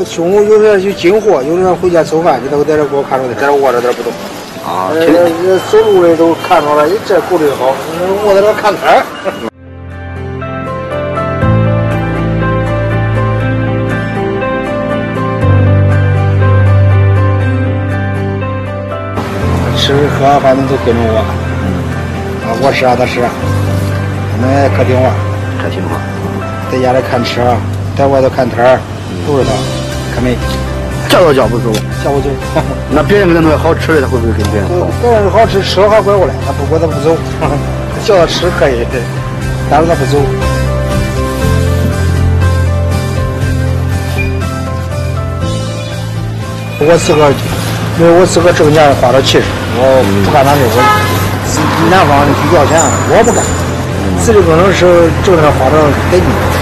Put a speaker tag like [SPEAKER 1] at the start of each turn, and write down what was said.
[SPEAKER 1] 中午有的就进货，有的人回家做饭，就都在这给我看着的，在这卧着这不动。
[SPEAKER 2] 啊，
[SPEAKER 1] 走路的都看着了，这狗的好，我在这看摊儿。吃喝反正都跟着我，我吃他吃，那可听话，在家里看车，在外头看摊儿，都是他，可没。
[SPEAKER 2] 叫都叫不走，
[SPEAKER 1] 叫不走。
[SPEAKER 2] 那别人给他弄好吃的，他会不会跟别人好？
[SPEAKER 1] 别人好吃，吃好拐过来，他不过他不走，叫他吃可以，但是他不走。我自个，因为我自个挣钱花到气势，我不干那事，我男方去要钱，我不干，自力更生是挣点花到得劲。